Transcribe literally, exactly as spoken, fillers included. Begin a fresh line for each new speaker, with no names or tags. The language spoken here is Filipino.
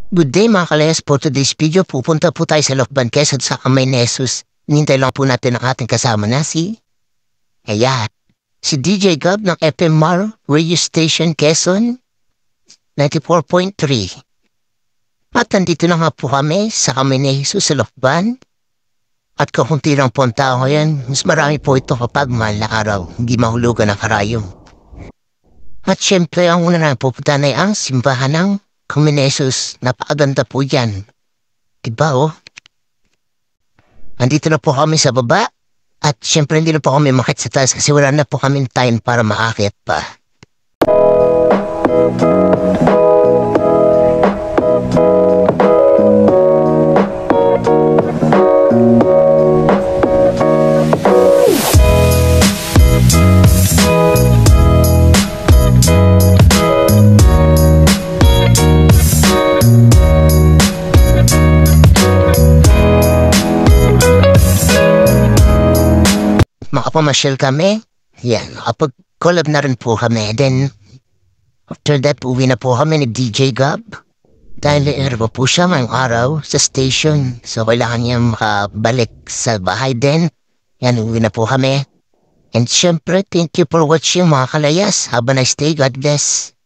Good day mga kalayas, for today's video pupunta po tayo sa Lokban, Quezon sa Kamay ni Jesus. Nintay lang po natin ang ating kasama na si Ayan, si D J Gab ng F M R Radio Station Quezon ninety-four point three. At nandito na nga po kami sa Kamay ni Jesus sa Lokban. At kakunti lang po ang tao ngayon, mas marami po ito kapag mahal na araw, hindi mahulugan ng karayom. At syempre ang una na pupunta na ang simbahan ng Kamay ni Jesus. Napakaganda po yan. Diba oh? Andito na po kami sa baba. At syempre hindi na po kami makit sa taas kasi wala na po kami time para makakit pa. Makapamasyal kami. Yan, makapag-collab na rin po kami. Then, after that, uwi na po kami ni D J Gab. Dahil nainerva po siya ngayong araw sa station. So, kailangan niya makabalik sa bahay din. Yan, uwi na po kami. And syempre, thank you for watching mga kalayas. Have a nice day. God bless.